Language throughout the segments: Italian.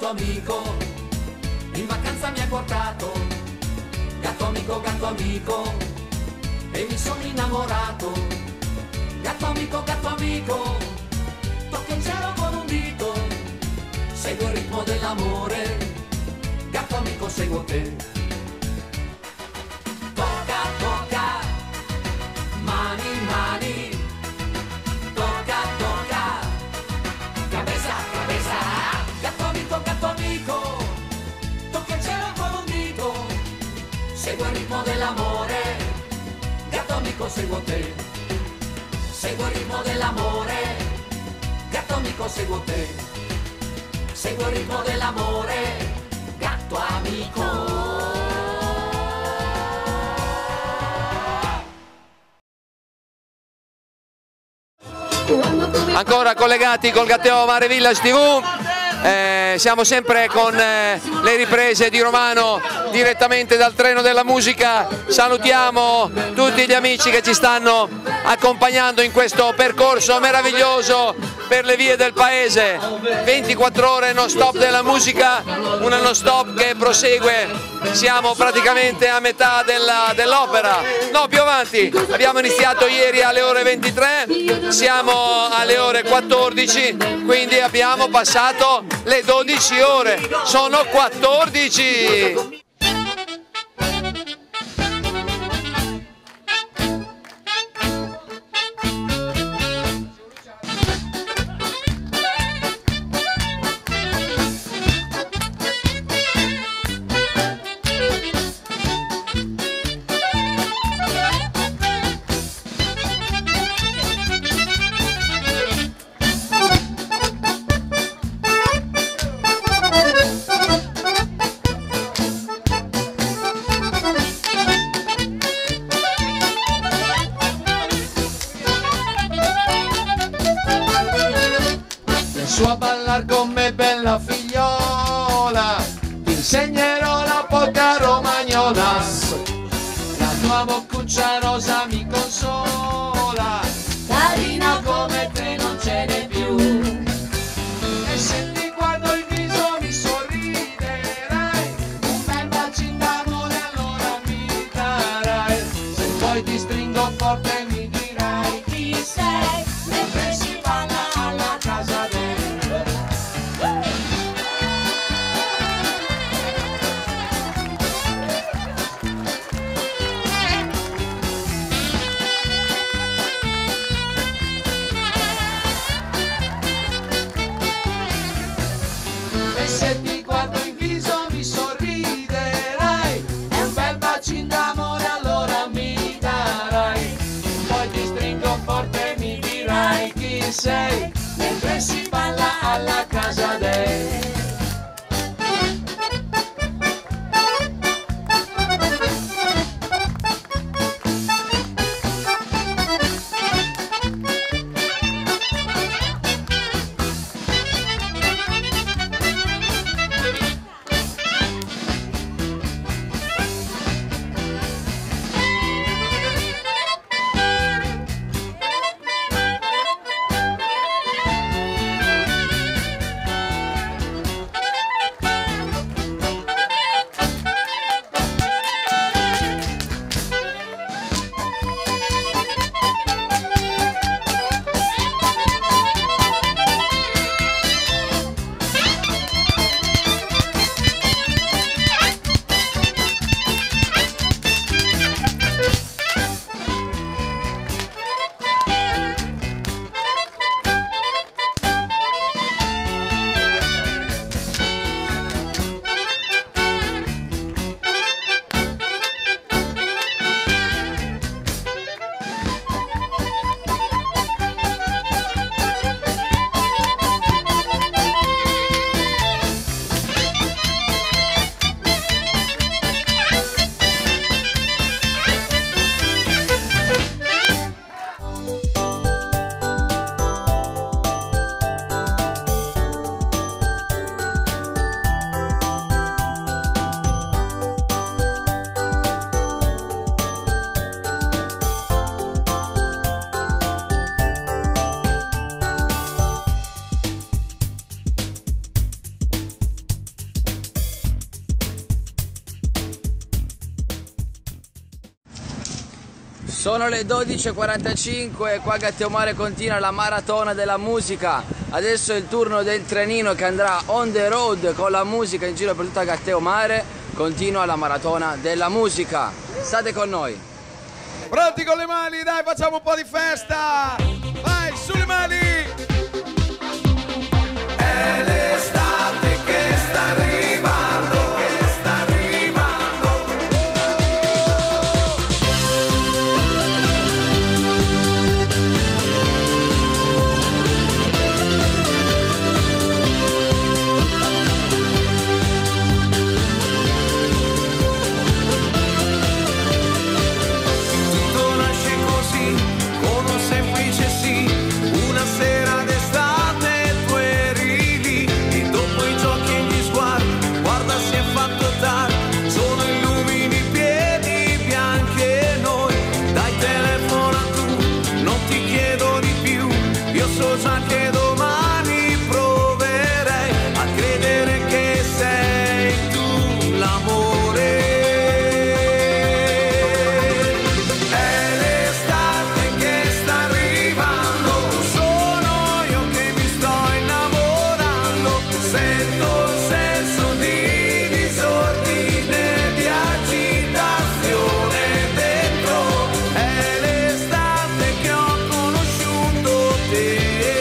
gatto amico, in vacanza mi ha portato. Gatto amico, e mi sono innamorato. Gatto amico, tocca il cielo con un dito. Seguo il ritmo dell'amore, gatto amico seguo te. Tocca, tocca, mani, mani. Tocca, tocca, cabeza, cabeza. Gatto amico, tocca il cielo con un dito. Seguo il ritmo dell'amore, gatto amico seguo te. Seguo il ritmo dell'amore, gatto amico seguo te. Seguo il ritmo dell'amore, gatto amico. Ancora collegati col Gatteo Mare Village TV, siamo sempre con le riprese di Romano direttamente dal treno della musica. Salutiamo tutti gli amici che ci stanno accompagnando in questo percorso meraviglioso per le vie del paese. 24 ore non stop della musica, una non stop che prosegue. Siamo praticamente a metà dell'opera, no, più avanti. Abbiamo iniziato ieri alle ore 23, siamo alle ore 14, quindi abbiamo passato le 12 ore, sono 14. Su a ballar con me bella figliola, ti insegnerò la polka romagnola. La tua boccuccia rosa mi consola, carina come te non ce n'è più. E se ti guardo in viso mi sorriderai, un bel bacino d'amore allora mi darai. Se poi ti stringo forte mi dirai chi sei, mentre si balla alla casa del. E se ti guardo in viso mi sorriderai, è un bel bacino d'amore allora mi darai. Poi ti stringo forte e mi dirai chi sei, mentre si balla alla casa dei. Sono le 12:45 e qua a Gatteomare continua la maratona della musica. Adesso è il turno del trenino che andrà on the road con la musica in giro per tutta Gatteomare. Continua la maratona della musica. State con noi. Pronti con le mani, dai, facciamo un po' di festa! Vai, sulle mani! È l'estate che sta arrivando, che sta arrivando. Tutto nasce così, con un semplice sì, una sera d'estate tu eri lì e dopo i giochi e gli sguardi, guarda si è fatto tardi, sono illumini piedi bianchi e noi, dai telefona tu, non ti chiedo di più, io so già che domani proverei a credere che sei tu l'amore. È l'estate che sta arrivando, sono io che mi sto innamorando, sento un senso di disordine, di agitazione dentro, è l'estate che ho conosciuto te.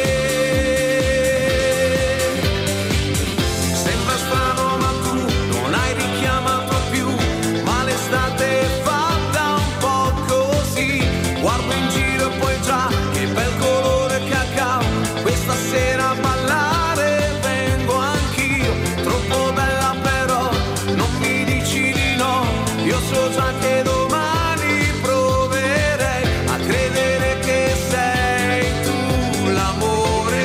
Sembra strano ma tu non hai richiamato più, ma l'estate è fatta un po' così, guardo in giro e poi già che bel colore cacao, questa sera a ballare vengo anch'io, troppo bella però non mi dici di no, io so già che domani proverei a credere che sei tu l'amore.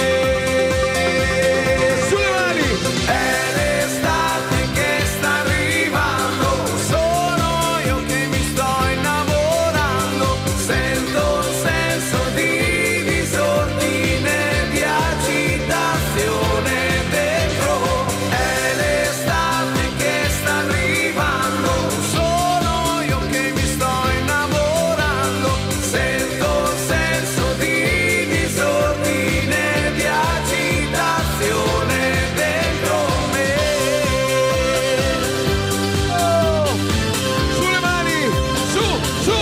Sulle mani! È l'estate che sta arrivando, sono io che mi sto innamorando, sento un senso di disordine, di agitazione dentro, è l'estate che sta arrivando, sono io che mi sto innamorando, sento un senso di disordine, di agitazione dentro me. Oh, sulle mani, su, su!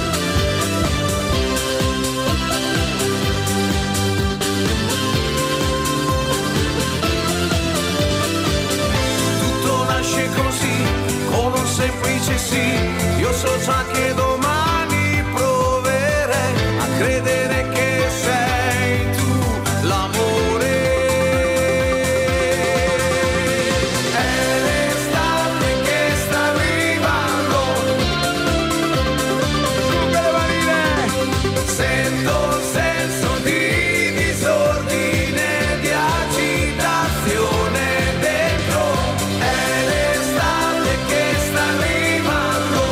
Tutto nasce così, con un semplice sì, io so già che domani proverei a credere che sei tu l'amore. È l'estate che sta arrivando, su con le manine, sento un senso di disordine, di agitazione dentro, è l'estate che sta arrivando,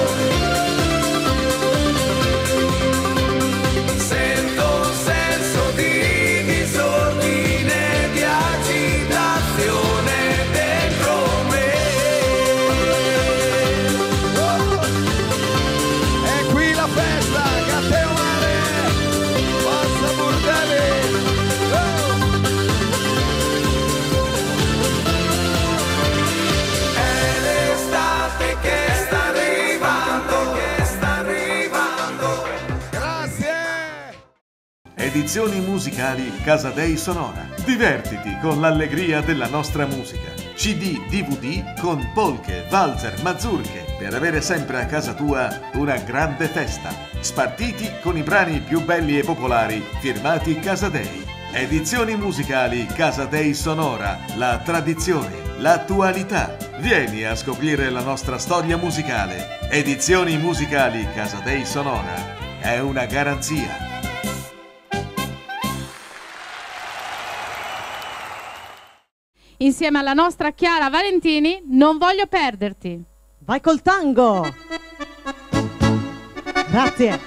sento un senso di disordine, di agitazione dentro me. E qui la festa, Gatteomare, Forza Burdelli. È l'estate che sta arrivando, che sta arrivando. Grazie! Edizioni musicali Casadei Sonora. Divertiti con l'allegria della nostra musica. CD, DVD con polche, valzer, mazurche per avere sempre a casa tua una grande festa. Spartiti con i brani più belli e popolari firmati Casadei. Edizioni musicali Casadei Sonora. La tradizione, l'attualità. Vieni a scoprire la nostra storia musicale. Edizioni musicali Casadei Sonora. È una garanzia. Insieme alla nostra Chiara Valentini, Non voglio perderti. Vai col tango! Grazie!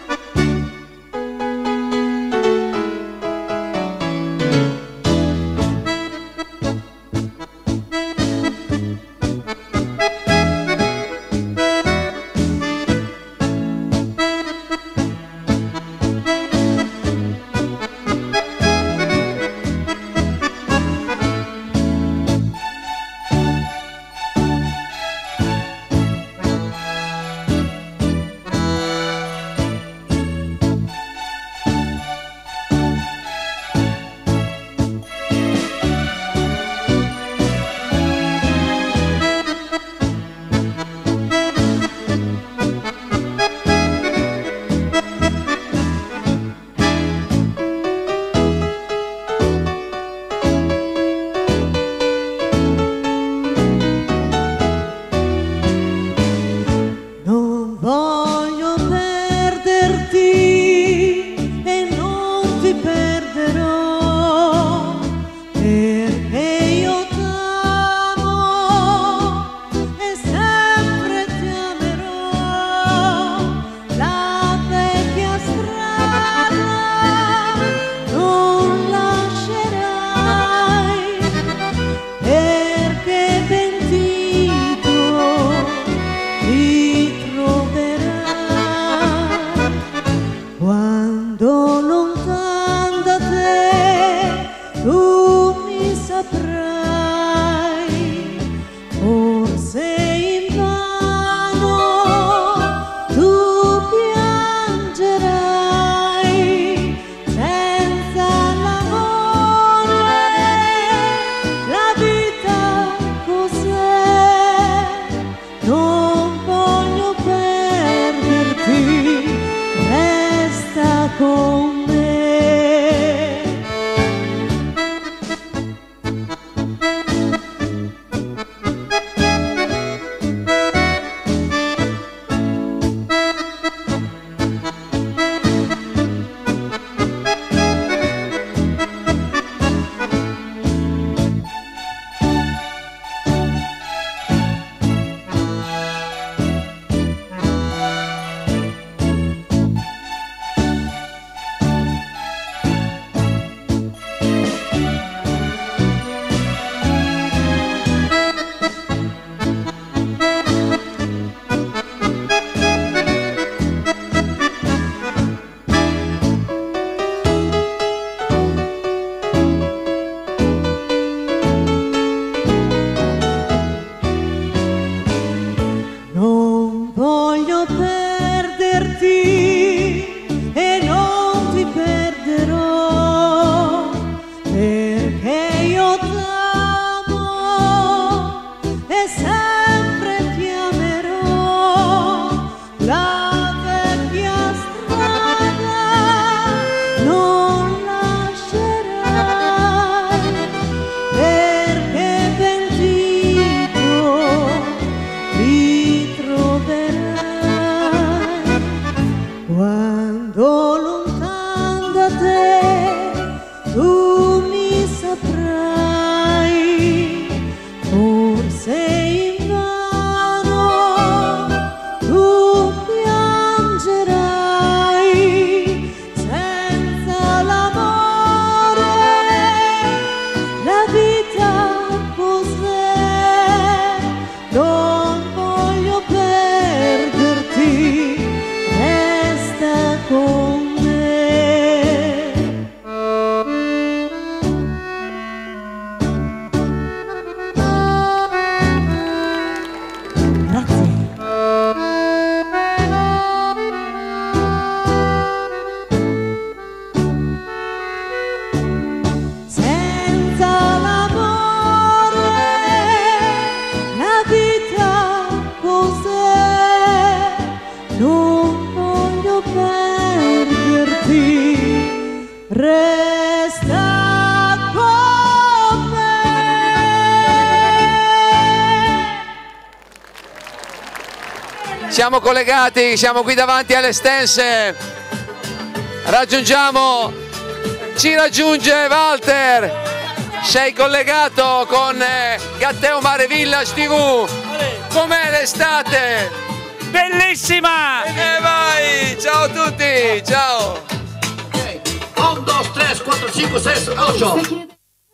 con me. Non voglio perderti e non ti perderò, perché io t'amo e sempre ti amerò. La vecchia strada non lascerai, perché pentito ti troverai. Quando lontan da te tu mi saprai, forse invano tu piangerai. Senza l'amore la vita cos'è? Non voglio perderti, resta con me. Grazie. Senza l'amore la vita cos'è? Non voglio perderti, resta con me. Siamo collegati, siamo qui davanti alle stenze. Ci raggiunge Walter. Sei collegato con Gatteo Mare Village TV. Com'è l'estate? Bellissima! E vai! Ciao a tutti! Ciao! 1, 2, 3, 4, 5, 6, 8.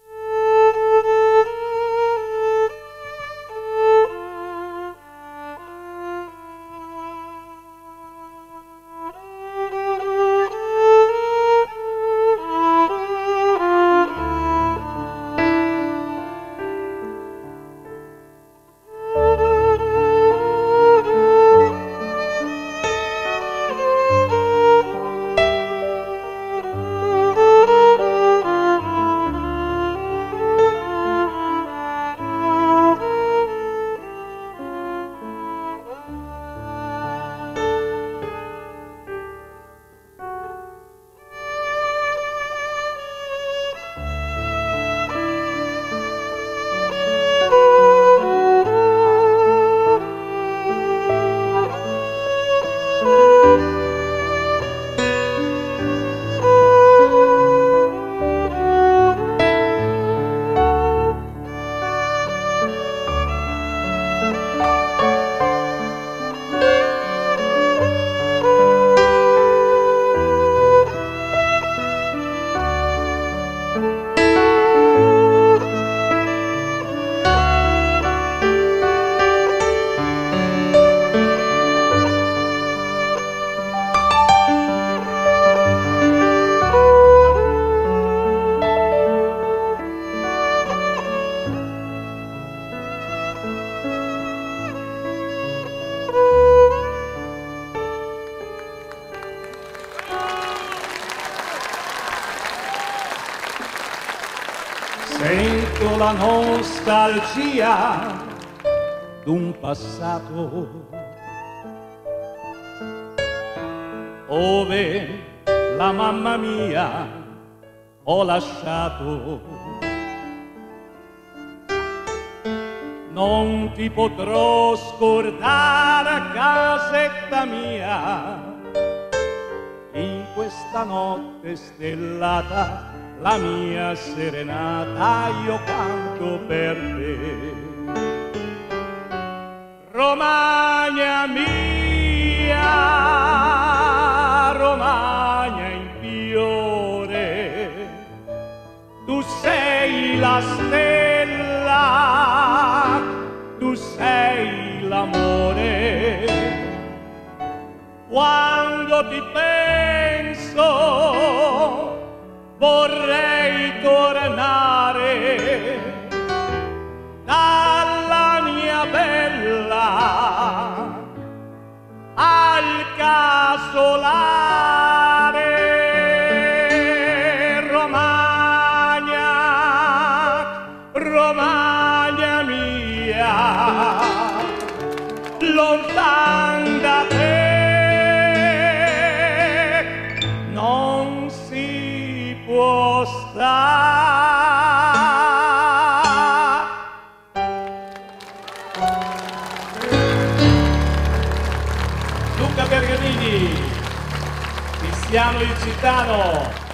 Sento la nostalgia d'un passato ove la mamma mia ho lasciato. Non ti potrò scordare, casetta mia, in questa notte stellata, la mia serenata io canto per te. Romagna mia, Romagna in fiore, tu sei la stella, tu sei l'amore. Quando ti penso vorrei tornare dalla mia bella al casolare. Romagna, Romagna mia, lontan da te non si può stare. Luca Bergamini, Cristiano Licitano.